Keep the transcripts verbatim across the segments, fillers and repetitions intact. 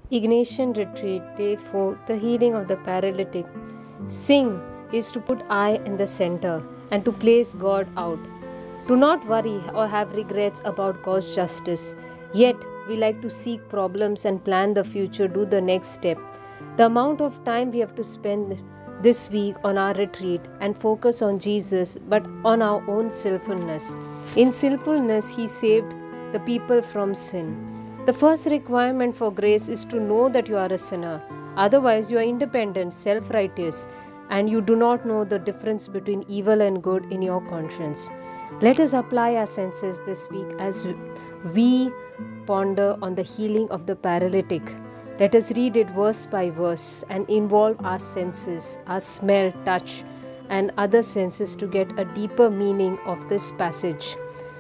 Ignatian Retreat, Day four, the healing of the paralytic. Sing is to put I in the center and to place God out. Do not worry or have regrets about God's justice. Yet, we like to seek problems and plan the future, do the next step. The amount of time we have to spend this week on our retreat and focus on Jesus, but on our own sinfulness. In sinfulness, He saved the people from sin. The first requirement for grace is to know that you are a sinner. Otherwise, you are independent, self-righteous, and you do not know the difference between evil and good in your conscience. Let us apply our senses this week as we ponder on the healing of the paralytic. Let us read it verse by verse and involve our senses, our smell, touch, and other senses to get a deeper meaning of this passage.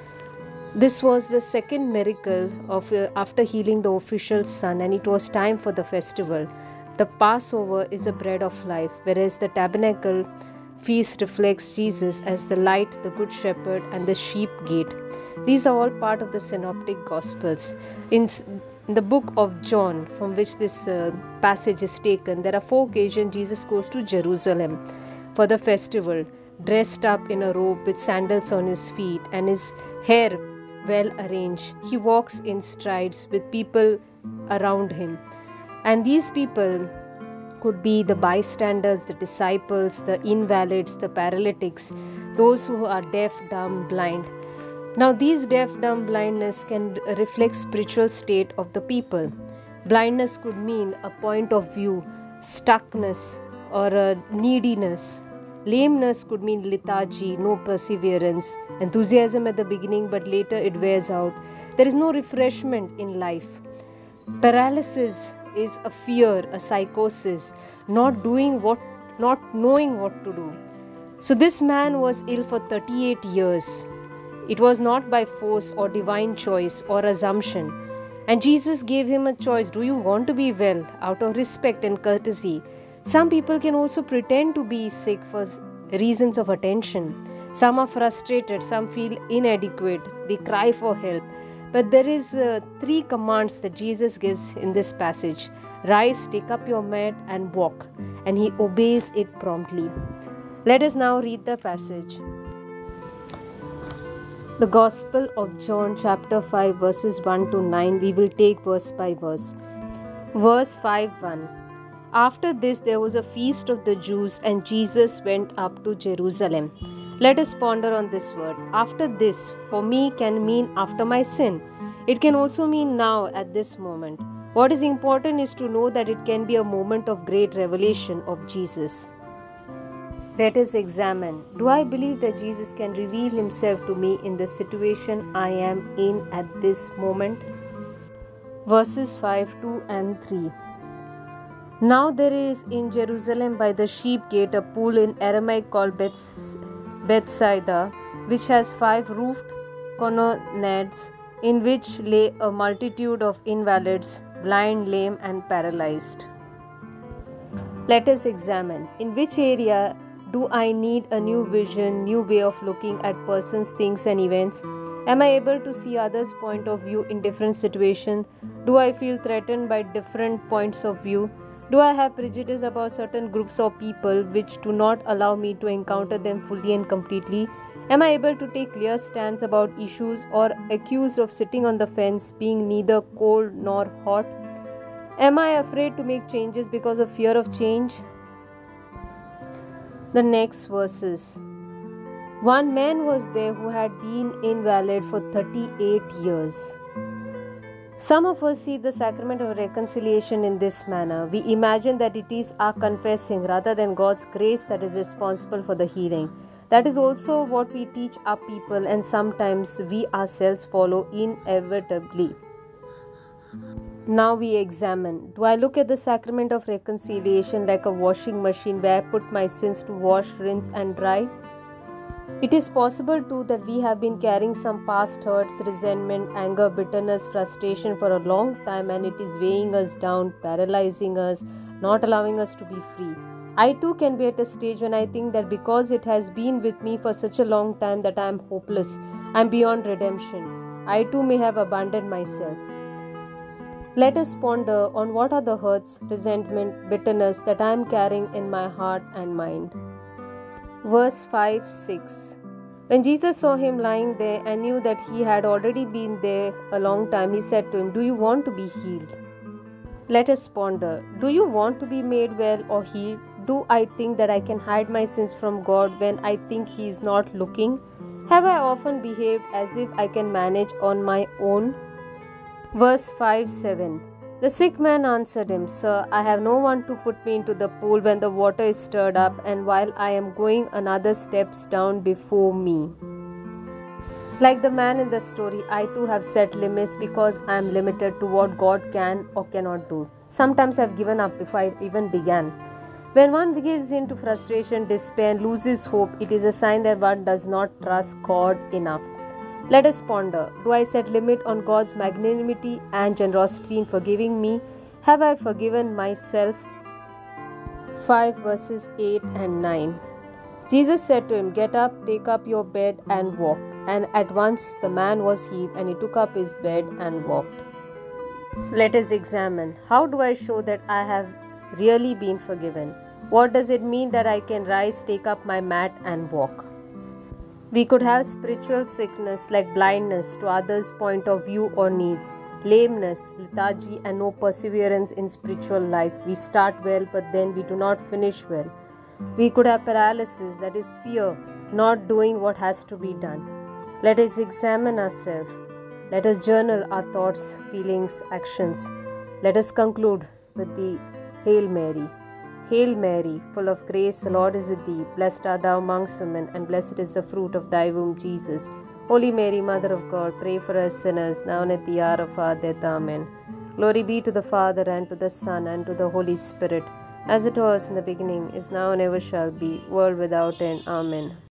This was the second miracle of uh, after healing the official's son, and it was time for the festival. The Passover is the bread of life, whereas the tabernacle feast reflects Jesus as the light, the good shepherd, and the sheep gate. These are all part of the synoptic gospels. In the book of John, from which this uh, passage is taken, there are four occasions Jesus goes to Jerusalem for the festival, dressed up in a robe with sandals on his feet and his hair well arranged. He walks in strides with people around him. And these people could be the bystanders, the disciples, the invalids, the paralytics, those who are deaf, dumb, blind. Now these deaf, dumb, blindness can reflect spiritual state of the people. Blindness could mean a point of view, stuckness, or a neediness. Lameness could mean lethargy, no perseverance, enthusiasm at the beginning but later it wears out. There is no refreshment in life. Paralysis is a fear, a psychosis, not doing what, not knowing what to do. So this man was ill for thirty-eight years. It was not by force or divine choice or assumption. And Jesus gave him a choice. Do you want to be well? Out of respect and courtesy. Some people can also pretend to be sick for reasons of attention. Some are frustrated, some feel inadequate, they cry for help. But there is uh, three commands that Jesus gives in this passage. Rise, take up your mat and walk. And he obeys it promptly. Let us now read the passage. The Gospel of John chapter five verses one to nine. We will take verse by verse. Verse five one. After this there was a feast of the Jews, and Jesus went up to Jerusalem. Let us ponder on this word. After this, for me, can mean after my sin. It can also mean now, at this moment. What is important is to know that it can be a moment of great revelation of Jesus. Let us examine. Do I believe that Jesus can reveal himself to me in the situation I am in at this moment? Verses five, two and three. Now there is in Jerusalem by the sheep gate a pool in Aramaic called Beths- Bethsaida, which has five roofed colonnades, in which lay a multitude of invalids, blind, lame, and paralyzed. Let us examine. In which area do I need a new vision, new way of looking at persons, things, and events? Am I able to see others' point of view in different situations? Do I feel threatened by different points of view? Do I have prejudice about certain groups or people which do not allow me to encounter them fully and completely? Am I able to take clear stands about issues, or accused of sitting on the fence, being neither cold nor hot? Am I afraid to make changes because of fear of change? The next verses. One man was there who had been invalid for thirty-eight years. Some of us see the sacrament of reconciliation in this manner. We imagine that it is our confessing rather than God's grace that is responsible for the healing. That is also what we teach our people, and sometimes we ourselves follow inevitably. Now we examine. Do I look at the sacrament of reconciliation like a washing machine where I put my sins to wash, rinse and dry? It is possible too that we have been carrying some past hurts, resentment, anger, bitterness, frustration for a long time, and it is weighing us down, paralyzing us, not allowing us to be free. I too can be at a stage when I think that because it has been with me for such a long time that I am hopeless, I am beyond redemption. I too may have abandoned myself. Let us ponder on what are the hurts, resentment, bitterness that I am carrying in my heart and mind. Verse five six. When Jesus saw him lying there and knew that he had already been there a long time, he said to him, "Do you want to be healed?" Let us ponder. Do you want to be made well or healed? Do I think that I can hide my sins from God when I think He is not looking? Have I often behaved as if I can manage on my own? Verse five seven. The sick man answered him, "Sir, I have no one to put me into the pool when the water is stirred up, and while I am going, another steps down before me." Like the man in the story, I too have set limits because I am limited to what God can or cannot do. Sometimes I have given up before I even began. When one gives in to frustration, despair, and loses hope, it is a sign that one does not trust God enough. Let us ponder. Do I set limit on God's magnanimity and generosity in forgiving me? Have I forgiven myself? five verses eight and nine. Jesus said to him, "Get up, take up your bed and walk." And at once the man was healed, and he took up his bed and walked. Let us examine. How do I show that I have really been forgiven? What does it mean that I can rise, take up my mat and walk? We could have spiritual sickness like blindness to others' point of view or needs, lameness, lethargy, and no perseverance in spiritual life. We start well, but then we do not finish well. We could have paralysis, that is fear, not doing what has to be done. Let us examine ourselves. Let us journal our thoughts, feelings, actions. Let us conclude with the Hail Mary. Hail Mary, full of grace, the Lord is with thee. Blessed art thou amongst women, and blessed is the fruit of thy womb, Jesus. Holy Mary, Mother of God, pray for us sinners, now and at the hour of our death. Amen. Glory be to the Father, and to the Son, and to the Holy Spirit, as it was in the beginning, is now, and ever shall be, world without end. Amen.